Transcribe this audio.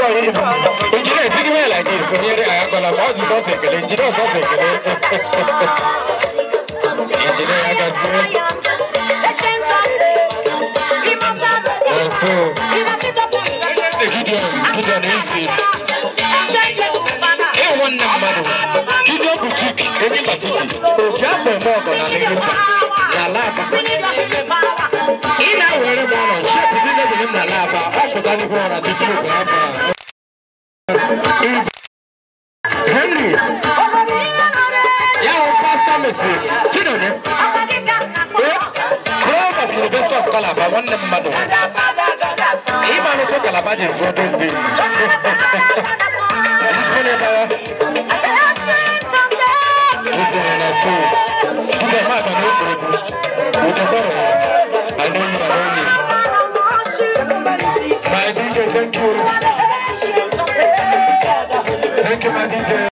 Engineer, sing me like this. Here I am gonna boss is also good. Engineer is also good. Engineer, I can see. So, the Gideon easy. One number. Gideon boutique. Any facility. Jump and walk on a little. La lava. In our morning, chef didn't in the lava. Up to the water, this is lava. Henry. Yeah, Pastor Mrs. Children. From the University of Calabar, one number. Even if Calabar is what is this? Thank you, my DJ.